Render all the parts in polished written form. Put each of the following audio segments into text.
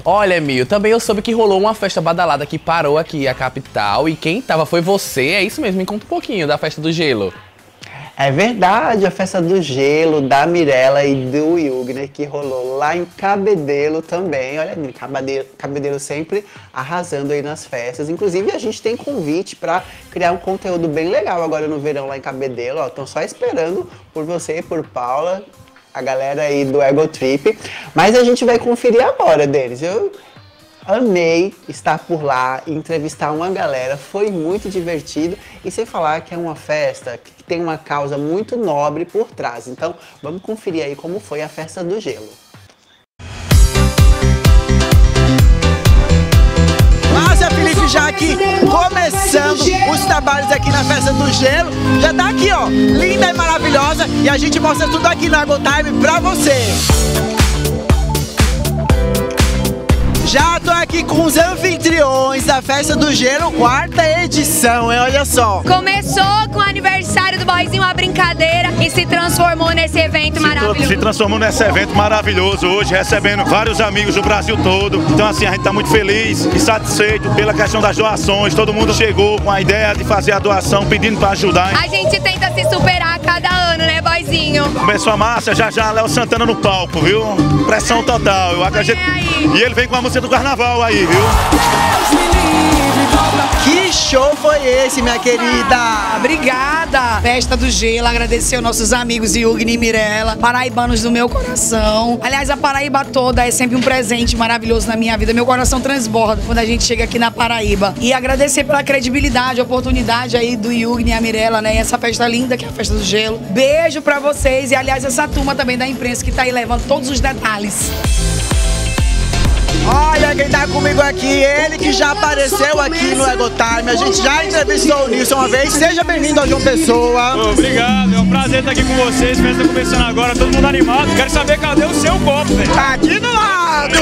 Olha, Mil, também eu soube que rolou uma festa badalada que parou aqui a capital e quem tava foi você, é isso mesmo? Me conta um pouquinho da festa do gelo. É verdade, a festa do gelo da Mirella e do Yugner que rolou lá em Cabedelo também. Olha, Cabedelo sempre arrasando aí nas festas. Inclusive, a gente tem convite para criar um conteúdo bem legal agora no verão lá em Cabedelo. Ó, estão só esperando por você e por Paula, a galera aí do Ego Trip. Mas a gente vai conferir agora, Denis. Eu amei estar por lá e entrevistar uma galera, foi muito divertido e sem falar que é uma festa que tem uma causa muito nobre por trás. Então vamos conferir aí como foi a festa do gelo. Márcia Felipe já aqui começando os trabalhos aqui na festa do gelo. Já tá aqui, ó, linda e maravilhosa e a gente mostra tudo aqui na Ego Time pra você. Já tô aqui com os anfitriões da Festa do Gelo, 4ª edição, hein? Olha só. Começou com o aniversário do Boyzinho, uma brincadeira, e se transformou nesse evento maravilhoso. Se transformou nesse evento maravilhoso hoje, recebendo vários amigos do Brasil todo. Então assim, a gente tá muito feliz e satisfeito pela questão das doações. Todo mundo chegou com a ideia de fazer a doação, pedindo para ajudar. A gente tenta se superar a cada ano, né, Boyzinho? Começou a Márcia, já Léo Santana no palco, viu? Pressão total. Eu acredito. E ele vem com a música do carnaval aí, viu? Que show foi esse, minha querida? Obrigada! Festa do Gelo, agradecer aos nossos amigos Yugner e Mirella, paraibanos do meu coração. Aliás, a Paraíba toda é sempre um presente maravilhoso na minha vida. Meu coração transborda quando a gente chega aqui na Paraíba. E agradecer pela credibilidade, a oportunidade aí do Yugner e a Mirella, né? E essa festa linda que é a Festa do Gelo. Beijo pra vocês e, aliás, essa turma também da imprensa que tá aí levando todos os detalhes. Olha quem tá comigo aqui, ele que já apareceu aqui no Ego Time. A gente já entrevistou o Nilson uma vez. Seja bem-vindo ao João Pessoa. Obrigado, é um prazer estar aqui com vocês. A festa tá começando agora, todo mundo animado. Quero saber cadê o seu copo, velho. Tá aqui do lado.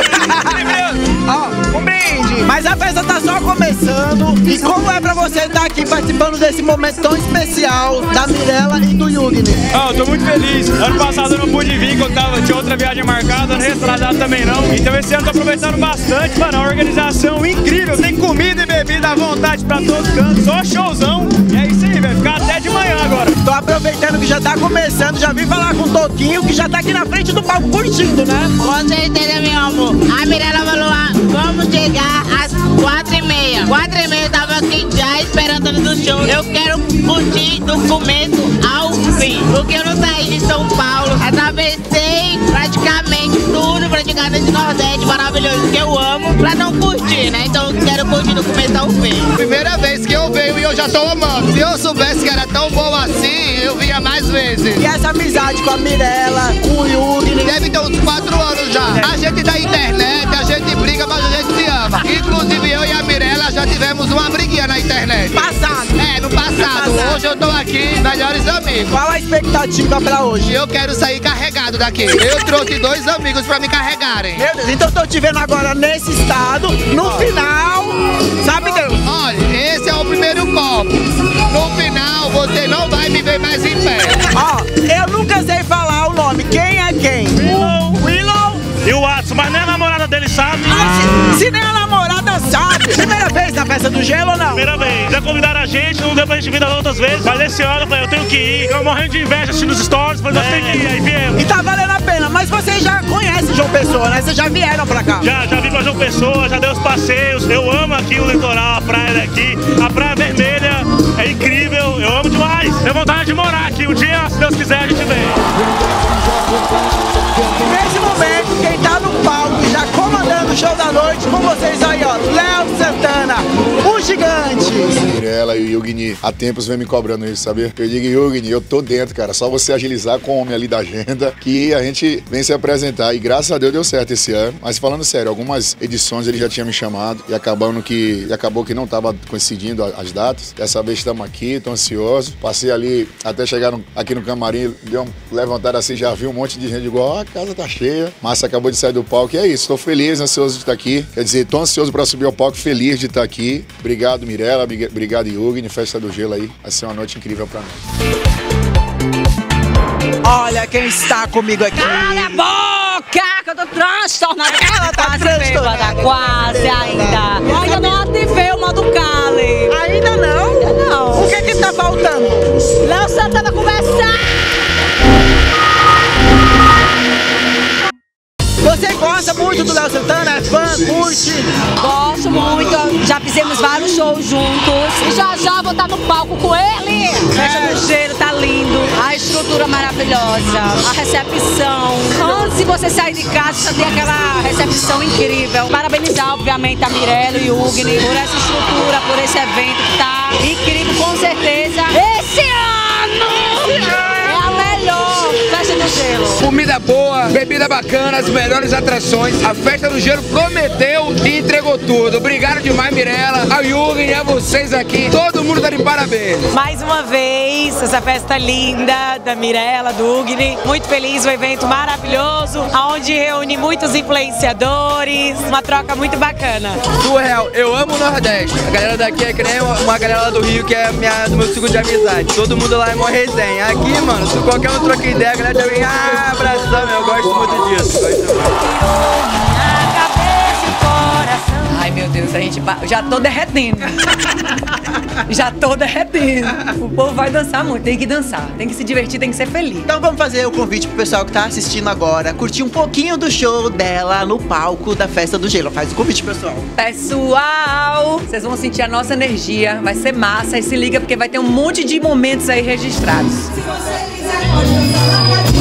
Ó, um brinde. Mas a festa tá só começando. E como é pra você estar aqui participando desse momento tão especial da Mirella e do Yugner? Eu tô muito feliz. Ano passado eu não pude vir, que tinha outra viagem marcada, ano retrasado também não. Então esse ano eu tô aproveitando bastante, mano, a organização incrível, tem comida e bebida à vontade pra todos os cantos, só showzão, e é isso aí, vai ficar até de manhã agora. Tô aproveitando que já tá começando, já vim falar com o Toquinho, que já tá aqui na frente do palco curtindo, né? Com certeza, meu amor. A Mirella falou, vamos chegar às 4h30. 4h30 eu tava aqui já esperando antes do show. Eu quero curtir do começo ao fim, porque eu não saí de São Paulo, atravessei praticamente tudo, praticamente Nordeste, maravilhoso, que eu amo, pra não curtir, né? Então eu quero curtir do começo ao fim. Primeira vez que eu venho e eu já tô amando. Se eu soubesse que era tão bom assim, eu vinha mais vezes. E essa amizade com a Mirella, com o Yugner? Deve ter uns 4 anos já. A gente da internet, a gente briga, mas a gente se ama. Inclusive eu e a Mirella já tivemos uma briguinha na internet. Passado? É, no passado. Hoje eu tô aqui, melhores amigos. Qual a expectativa pra hoje? Eu quero sair carregado daqui. Eu trouxe 2 amigos pra me carregarem. Meu Deus, então eu tô te vendo agora nesse estado, no final, sabe Deus? Olha, esse é o primeiro copo. No final, você não vai me ver mais em pé. Ó, eu nunca sei falar o nome. Quem é quem? Willow e o Watson, mas nem a namorada dele sabe. Se nem a namorada sabe. Primeira vez na Festa do Gelo ou não? Primeira vez. Já convidaram a gente, não deu pra gente vir das outras vezes. Mas esse ano eu falei, eu tenho que ir. Eu morrendo de inveja assistindo os stories, falei, nós temos que ir, aí viemos. E tá valendo a pena, mas vocês já conhecem João Pessoa, né? Vocês já vieram pra cá? Já vim pra João Pessoa, já dei os passeios. Eu amo aqui o litoral, a praia daqui. A Praia Vermelha é incrível, eu amo demais. Tenho vontade de morar aqui. Um dia, se Deus quiser, a gente vem. Nesse momento, quem tá no palco já comandando o show da noite, com vocês aí, ó, Léo Santana, o gigante. Mirella e o Yugner há tempos vem me cobrando isso, sabe? Eu digo, Yugner, eu tô dentro, cara, só você agilizar com o homem ali da agenda que a gente vem se apresentar e graças a Deus deu certo esse ano. Mas falando sério, algumas edições ele já tinha me chamado e acabou que não tava coincidindo as datas. Dessa vez estamos aqui, tô ansioso. Passei ali, até chegar aqui no camarim, deu uma levantada assim, já vi um monte de gente igual, ó, a casa tá cheia. Márcia acabou de sair do palco e é isso, tô feliz, ansioso de estar aqui. Quer dizer, tô ansioso para subir ao palco, feliz de estar aqui. Obrigado, Mirella, obrigado, Yugner, Festa do Gelo aí. Vai ser uma noite incrível pra nós. Olha quem está comigo aqui. Cala a boca, que eu tô transtornada. Ela tá transtornada. Quase ainda. Ainda não ativei o modo Cali. Ainda não? Ainda não. O que tá faltando? Léo Santana conversar! Você gosta muito do Léo Santana? É fã? Curte? Gosto muito, já fizemos vários shows juntos e já vou estar no palco com ele. Festa do Gelo tá lindo, a estrutura maravilhosa, a recepção. Antes de você sair de casa, já tem aquela recepção incrível. Parabenizar, obviamente, a Mirella e o Ugni por essa estrutura, por esse evento que tá incrível, com certeza. Esse ano é a melhor Festa do Gelo. Comida boa, bebida bacana, as melhores atrações. A Festa do Gelo prometeu e entregou tudo. Obrigado demais, Mirella, a Ugni, a vocês aqui. Todo mundo tá de parabéns. Mais uma vez, essa festa linda da Mirella, do Ugni. Muito feliz, um evento maravilhoso, onde reúne muitos influenciadores, uma troca muito bacana. Surreal, eu amo o Nordeste. A galera daqui é que nem uma galera lá do Rio, que é do meu ciclo de amizade. Todo mundo lá é mó resenha. Aqui, mano, se qualquer um troca ideia, a galera já vem, abração, meu. Eu gosto muito disso. Ai, meu Deus, a gente já tô derretendo. Já tô derretendo. O povo vai dançar muito, tem que dançar, tem que se divertir, tem que ser feliz. Então vamos fazer o convite pro pessoal que tá assistindo agora, curtir um pouquinho do show dela no palco da Festa do Gelo. Faz o convite, pessoal. Pessoal, vocês vão sentir a nossa energia, vai ser massa, e se liga porque vai ter um monte de momentos aí registrados. Se você quiser, pode dançar.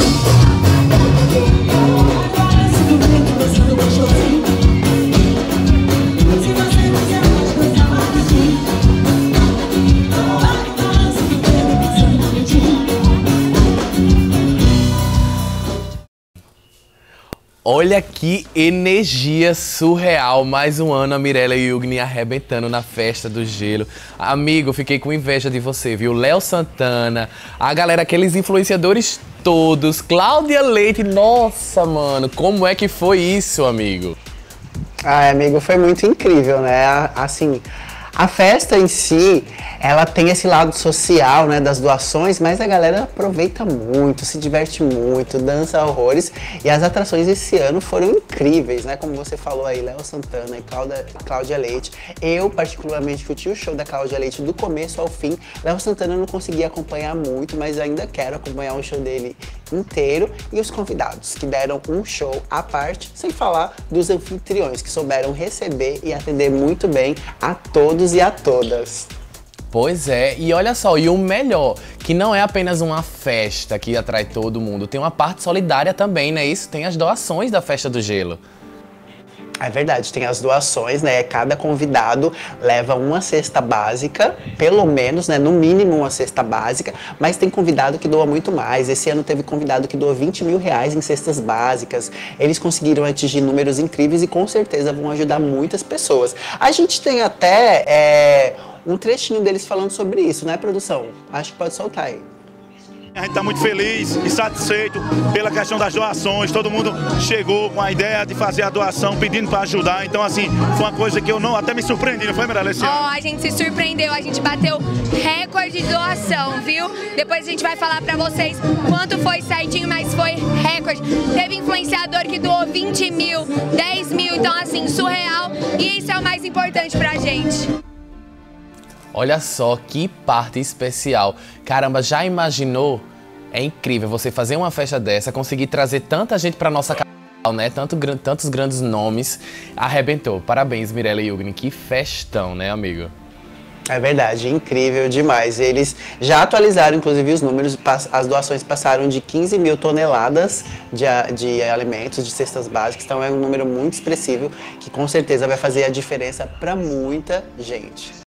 Olha que energia surreal, mais um ano a Mirella e o Ugni arrebentando na Festa do Gelo. Amigo, fiquei com inveja de você, viu? Léo Santana, a galera, aqueles influenciadores todos, Cláudia Leite, nossa, mano, como é que foi isso, amigo? Ah, amigo, foi muito incrível, né? Assim, a festa em si, ela tem esse lado social, né, das doações, mas a galera aproveita muito, se diverte muito, dança horrores. E as atrações esse ano foram incríveis, né? Como você falou aí, Léo Santana e Cláudia Leite. Eu, particularmente, curti o show da Cláudia Leite do começo ao fim. Léo Santana eu não consegui acompanhar muito, mas ainda quero acompanhar o show dele inteiro. E os convidados, que deram um show à parte, sem falar dos anfitriões, que souberam receber e atender muito bem a todos e a todas. Pois é, e olha só, e o melhor, que não é apenas uma festa que atrai todo mundo, tem uma parte solidária também, né? Isso, tem as doações da Festa do Gelo. É verdade, tem as doações, né? Cada convidado leva uma cesta básica, pelo menos, né? No mínimo uma cesta básica, mas tem convidado que doa muito mais. Esse ano teve convidado que doou 20 mil reais em cestas básicas. Eles conseguiram atingir números incríveis e com certeza vão ajudar muitas pessoas. A gente tem até um trechinho deles falando sobre isso, né, produção? Acho que pode soltar aí. A gente está muito feliz e satisfeito pela questão das doações. Todo mundo chegou com a ideia de fazer a doação, pedindo para ajudar. Então, assim, foi uma coisa que eu não até me surpreendi, não foi, Mirella? A gente se surpreendeu, a gente bateu recorde de doação, viu? Depois a gente vai falar para vocês quanto foi certinho, mas foi recorde. Teve influenciador que doou 20 mil, 10 mil, então, assim, surreal. E isso é o mais importante pra gente. Olha só que parte especial. Caramba, já imaginou? É incrível você fazer uma festa dessa, conseguir trazer tanta gente pra nossa capital, né? Tantos grandes nomes. Arrebentou. Parabéns, Mirella e Ugni. Que festão, né, amigo? É verdade, incrível demais. Eles já atualizaram, inclusive, os números. As doações passaram de 15 mil toneladas de alimentos, de cestas básicas. Então é um número muito expressivo que com certeza vai fazer a diferença para muita gente.